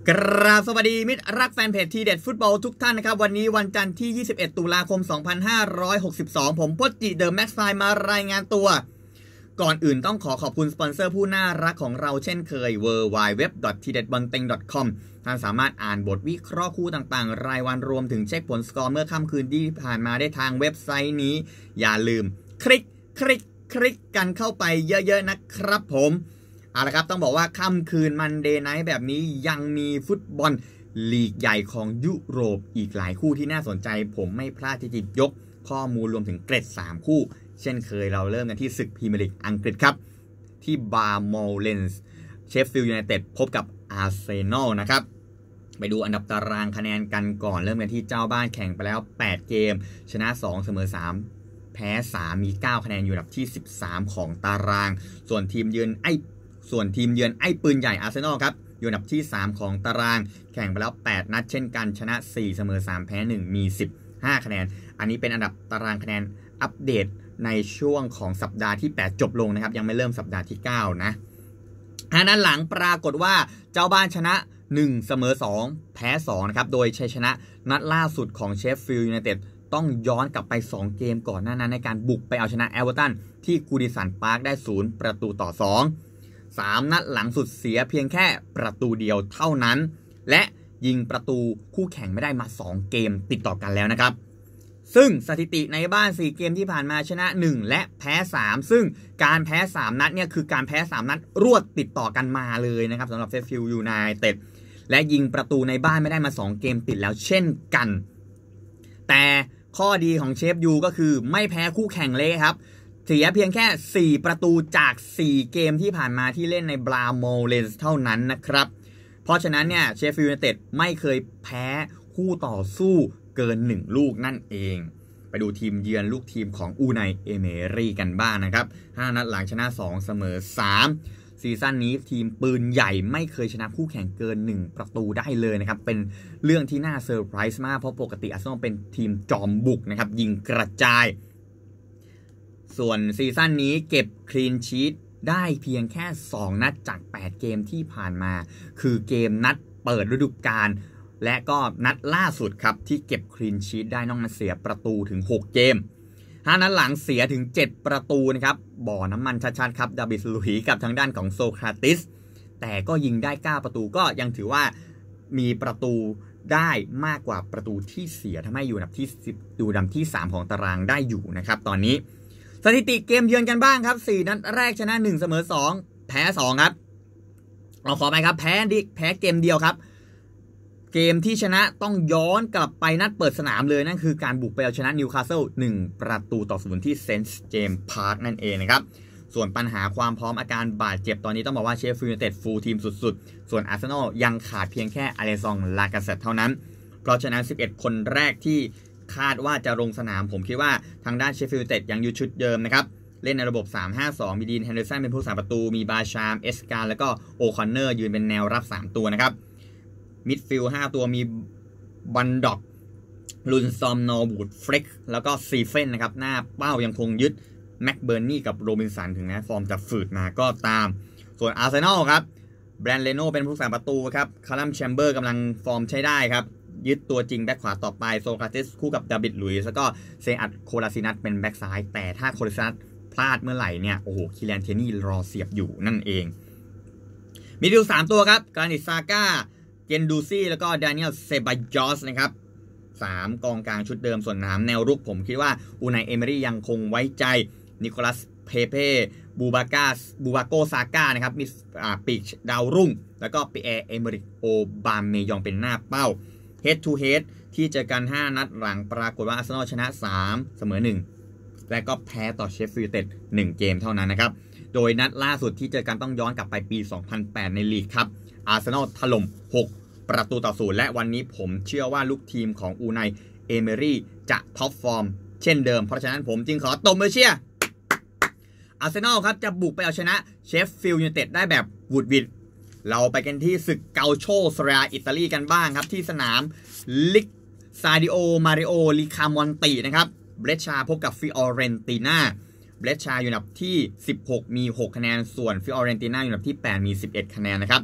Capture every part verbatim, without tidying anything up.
กราบสวัสดีมิตรรักแฟนเพจทีเด็ดฟุตบอลทุกท่านนะครับวันนี้วันจันทร์ที่ยี่สิบเอ็ดตุลาคมสองพันห้าร้อยหกสิบสองผมพจน์จิเดอะแม็กซ์ไฟมารายงานตัวก่อนอื่นต้องขอขอบคุณสปอนเซอร์ผู้น่ารักของเราเช่นเคย ดับเบิลยู ดับเบิลยู ดับเบิลยู ดอท ที เด็ด บอลเต็ง ดอท คอม ท่านสามารถอ่านบทวิเคราะห์คู่ต่างๆรายวันรวมถึงเช็คผลสกอร์เมื่อค่ำคืนที่ผ่านมาได้ทางเว็บไซต์นี้อย่าลืมคลิกคลิกคลิกกันเข้าไปเยอะๆนะครับผมเอาละครับต้องบอกว่าค่ำคืนมันเดย์ไนท์แบบนี้ยังมีฟุตบอลลีกใหญ่ของยุโรปอีกหลายคู่ที่น่าสนใจผมไม่พลาดที่จะยกข้อมูลรวมถึงเกร็ดสามคู่เช่นเคยเราเริ่มกันที่ศึกพรีเมียร์ลีกอังกฤษครับที่บาร์มอลเลนส์เชฟฟิลด์ยูไนเต็ดพบกับอาร์เซนอลนะครับไปดูอันดับตารางคะแนนกันก่อนเริ่มกันที่เจ้าบ้านแข่งไปแล้วแปดเกมชนะสองเสมอสามแพ้สามมีเก้าคะแนนอยู่อันดับที่สิบสามของตารางส่วนทีมเยือนไอส่วนทีมเยือนไอ้ปืนใหญ่อาร์เซนอลครับอยู่อันดับที่สามของตารางแข่งไปแล้วแปดนัดเช่นกันชนะสี่เสมอสามแพ้หนึ่งมีสิบห้าคะแนนอันนี้เป็นอันดับตารางคะแนนอัปเดตในช่วงของสัปดาห์ที่แปดจบลงนะครับยังไม่เริ่มสัปดาห์ที่เก้านะอันนั้นหลังปรากฏว่าเจ้าบ้านชนะหนึ่งเสมอสองแพ้สองนะครับโดยชัยชนะนัดล่าสุดของเชฟฟิลด์ยูไนเต็ดต้องย้อนกลับไปสองเกมก่อนหน้านั้นในการบุกไปเอาชนะเอเวอร์ตันที่กูดิสันพาร์คได้ศูนย์ประตูต่อสองสามนัดหลังสุดเสียเพียงแค่ประตูเดียวเท่านั้นและยิงประตูคู่แข่งไม่ได้มาสองเกมติดต่อกันแล้วนะครับซึ่งสถิติในบ้านสี่เกมที่ผ่านมาชนะหนึ่งและแพ้สามซึ่งการแพ้สามนัดเนี่ยคือการแพ้สามนัดรวดติดต่อกันมาเลยนะครับสำหรับเชฟฟิลด์ยูไนเต็ดและยิงประตูในบ้านไม่ได้มาสองเกมติดแล้วเช่นกันแต่ข้อดีของเชฟยูก็คือไม่แพ้คู่แข่งเลยครับเสียเพียงแค่สี่ประตูจากสี่เกมที่ผ่านมาที่เล่นในบราโมเลนส์เท่านั้นนะครับเพราะฉะนั้นเนี่ยเชฟฟิลด์ยูไนเต็ดไม่เคยแพ้คู่ต่อสู้เกินหนึ่งลูกนั่นเองไปดูทีมเยือนลูกทีมของอูไนเอเมรี่กันบ้าง นะครับห้านัดหลังชนะสองเสมอสามซีซั่นนี้ทีมปืนใหญ่ไม่เคยชนะคู่แข่งเกินหนึ่งประตูได้เลยนะครับเป็นเรื่องที่น่าเซอร์ไพรส์มากเพราะปกติอาร์เซนอลเป็นทีมจอมบุกนะครับยิงกระจายส่วนซีซั่นนี้เก็บคลีนชีทได้เพียงแค่สองนัดจากแปดเกมที่ผ่านมาคือเกมนัดเปิดฤดูกาลและก็นัดล่าสุดครับที่เก็บคลีนชีทได้นอกนั้นเสียประตูถึงหกเกมห้านัดหลังเสียถึงเจ็ดประตูนะครับบ่อน้ำมันชัดๆครับดาวิดลุยส์กับทางด้านของโซคราติสแต่ก็ยิงได้เก้าประตูก็ยังถือว่ามีประตูได้มากกว่าประตูที่เสียทำให้อยู่อันดับที่สิบอยู่อันดับที่สามของตารางได้อยู่นะครับตอนนี้สถิติเกมเยือนกันบ้างครับสี่นัดแรกชนะหนึ่งเสมอสองแพ้สองครับเอาขอไปครับแพ้ดิแพ้เกมเดียวครับเกมที่ชนะต้องย้อนกลับไปนัดเปิดสนามเลยนั่นคือการบุกไปเอาชนะนิวคาสเซิลหนึ่งประตูต่อศูนย์ที่เซนต์เจมส์พาร์คนั่นเองนะครับส่วนปัญหาความพร้อมอาการบาดเจ็บตอนนี้ต้องบอกว่าเชฟฟิลด์ยูไนเต็ดฟูลทีมสุดๆส่วนอาร์เซนอลยังขาดเพียงแค่อเลซอง ลากาเซตเท่านั้นเพราะฉะนั้นสิบเอ็ดคนแรกที่คาดว่าจะลงสนามผมคิดว่าทางด้านเชฟฟิลด์ยูไนเต็ดยังอยู่ชุดเดิมนะครับเล่นในระบบ สามห้าสอง มีดีน แฮนเดอร์สันเป็นผู้สาประตูมีบาชามเอสการแล้วก็โอคอนเนอร์ยืนเป็นแนวรับสามตัวนะครับมิดฟิลด์ห้าตัวมีบันด็อกลุนซอมนอร์บูดเฟร็กแล้วก็ซีเฟนนะครับหน้าเป้ายังคงยึดแม็กเบิร์นี่กับโรบินสันถึงแม้ฟอร์มจะฝืดมาก็ตามส่วนอาร์เซนอลครับแบรนด์เลโน่เป็นผู้สาประตูครับคาลัมแชมเบอร์กำลังฟอร์มใช้ได้ครับยึดตัวจริงแบ็คขวาต่อไปโซคราติสคู่กับดาวิดลุยส์แล้วก็เซอัดโคลาซินัสเป็นแบ็คซ้ายแต่ถ้าโคลาซินัสพลาดเมื่อไหร่เนี่ยโอ้โหคิแลนเทนี่รอเสียบอยู่นั่นเองมีดิวสามตัวครับกรานิตซาก้าเกนดูซี่แล้วก็ดานิเอลเซบายอสนะครับสามกองกลางชุดเดิมส่วนน้ำแนวรุกผมคิดว่าอูไนเอเมรี่ยังคงไว้ใจนิโคลัสเพเป้บูบาก้าบูบาโกซาก้านะครับมีปีกดาวรุ่งแล้วก็ปีแอร์เอเมริกโอบามเมยองเป็นหน้าเป้า Head to Head ที่เจอกันห้านัดหลังปรากฏว่าอาร์เซนอลชนะสามเสมอหนึ่งและก็แพ้ต่อเชฟฟิลด์ยูไนเต็ดหนึ่งเกมเท่านั้นนะครับโดยนัดล่าสุดที่เจอกันต้องย้อนกลับไปปีสองพันแปดในลีกครับอาร์เซนอลถล่มหกประตูต่อศูนย์และวันนี้ผมเชื่อว่าลูกทีมของอูไนเอเมรี่จะท็อปฟอร์มเช่นเดิมเพราะฉะนั้นผมจึงขอตบมือเชียร์อาร์เซนอลครับจะบุกไปเอาชนะเชฟฟิลด์ยูไนเต็ดได้แบบวุดวิดเราไปกันที่ศึกเกาโชเซเรียอิตาลีกันบ้างครับที่สนามลิกซาดิโอมาริโอลิคามอนตินะครับเบรชชาพบกับฟิออเรนติน่าเบรชชาอยู่อันดับที่สิบหกมีหกคะแนนส่วนฟิออเรนติน่าอยู่อันดับที่แปดมีสิบเอ็ดคะแนนนะครับ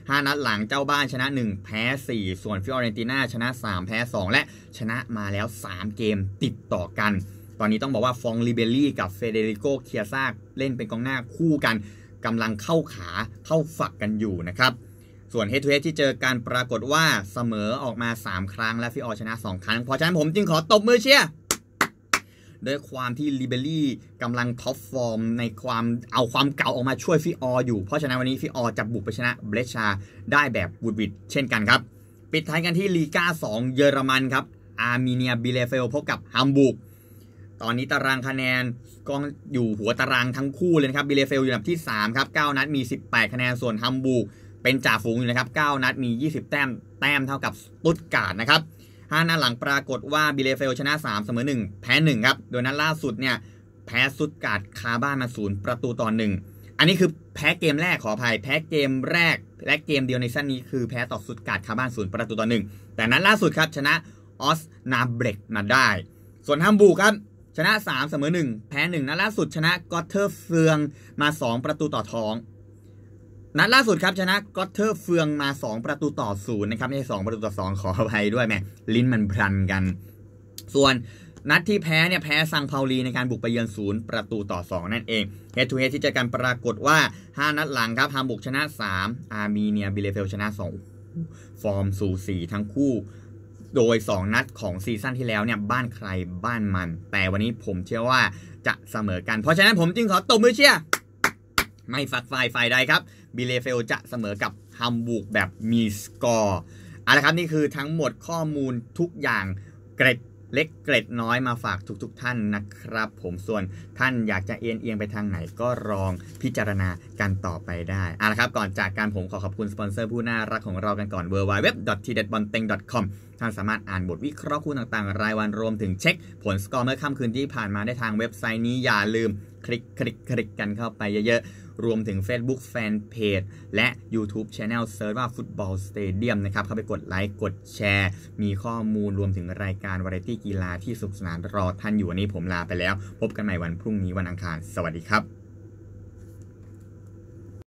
ห้านัดหลังเจ้าบ้านชนะหนึ่งแพ้สี่ส่วนฟิออเรนติน่าชนะสามแพ้สองและชนะมาแล้วสามเกมติดต่อกันตอนนี้ต้องบอกว่าฟองริเบลลี่กับเฟเดริโกเคียซ่าเล่นเป็นกองหน้าคู่กันกำลังเข้าขาเข้าฝักกันอยู่นะครับส่วนเฮดทูเฮดที่เจอกันปรากฏว่าเสมอออกมาสามครั้งและฟิออชนะสองครั้งเพราะฉะนั้นผมจึงขอตบมือเชียร์ด้วยความที่ลิเบลลี่กำลังท็อปฟอร์มในความเอาความเก่าออกมาช่วยฟิอออยู่เพราะฉะนั้นวันนี้ฟิออจะบุกไปชนะเบรชาได้แบบวุดวิดเช่นกันครับปิดท้ายกันที่ลีก้าสองเยอรมันครับอาร์เมเนียบิเลเฟลพบกับฮัมบูร์กตอนนี้ตารางคะแนนก็อยู่หัวตารางทั้งคู่เลยนะครับบิเลเฟลอยู่อันดับที่สามครับเก้านัดมีสิบแปดคะแนนส่วนฮัมบูร์กเป็นจ่าฝูงอยู่นะครับเก้านัดมียี่สิบแต้มแต้มเท่ากับสตุตการ์ดนะครับห้านัดหลังปรากฏว่าบิเลเฟลชนะสามเสมอหนึ่งแพ้หนึ่งครับโดยนัดล่าสุดเนี่ยแพ้สตุตการ์ดคาบ้านมาศูนย์ประตูต่อหนึ่งอันนี้คือแพ้เกมแรกขออภัยแพ้เกมแรกและเกมเดียวในซีซั่นนี้คือแพ้ต่อสตุตการ์ดคาบ้านศูนย์ประตูต่อหนึ่งแต่นัดล่าสุดครับชนะออสนาเบรกมาได้ส่วนฮัมบูร์กครับชนะสามเสมอหนึ่งแพ้หนึ่งนัดล่าสุดชนะกอตเทอร์เฟืองมาสองประตูต่อท้องนัดล่าสุดครับชนะกอตเทอร์เฟืองมาสองประตูต่อศูนย์นะครับไม่ใช่สองประตูต่อสองขออภัยด้วยแม่ลิ้นมันพลันกันส่วนนัดที่แพ้เนี่ยแพ้ซังเปาลีในการบุกไปเยือนศูนย์ประตูต่อสองนั่นเองเฮดทูเฮดที่เจอกันปรากฏว่าห้านัดหลังครับฮัมบูร์กชนะสามอาร์เมเนียบิเลเฟลชนะสองฟอร์มสูสีทั้งคู่โดยสองนัดของซีซั่นที่แล้วเนี่ยบ้านใครบ้านมันแต่วันนี้ผมเชื่อว่าจะเสมอกันเพราะฉะนั้นผมจึงขอตบมือเชียร์ไม่ฝักฝ่ายฝ่ายใดครับบิเลเฟลจะเสมอกับฮัมบูร์กแบบมีสกอร์เอาละครับนี่คือทั้งหมดข้อมูลทุกอย่างเกร็ดเล็กเกร็ดน้อยมาฝากทุกๆ ท, ท่านนะครับผมส่วนท่านอยากจะเอียงเอียงไปทางไหนก็ลองพิจารณากันต่อไปได้เอาละครับก่อนจากการผมขอขอบคุณสปอนเซอร์ผู้น่ารักของเรากันก่อน ดับเบิลยู ดับเบิลยู ดับเบิลยู ดอท ที เด็ด บอล เต็ง ดอท คอม ท่านสามารถอ่านบทวิเคราะห์คู่ต่างๆรายวันรวมถึงเช็คผลสกอร์เมื่อค่ำคืนที่ผ่านมาได้ทางเว็บไซต์นี้อย่าลืมคลิกคลิกคลิกกันเข้าไปเยอะๆรวมถึง Facebook Fanpage และ YouTube Channel เซิร์ชว่า Football Stadium นะครับเข้าไปกดไลค์กดแชร์มีข้อมูลรวมถึงรายการวาไรตี้กีฬาที่สนุกสนานรอท่านอยู่วันนี้ผมลาไปแล้วพบกันใหม่วันพรุ่งนี้วันอังคารสวัสดีครับ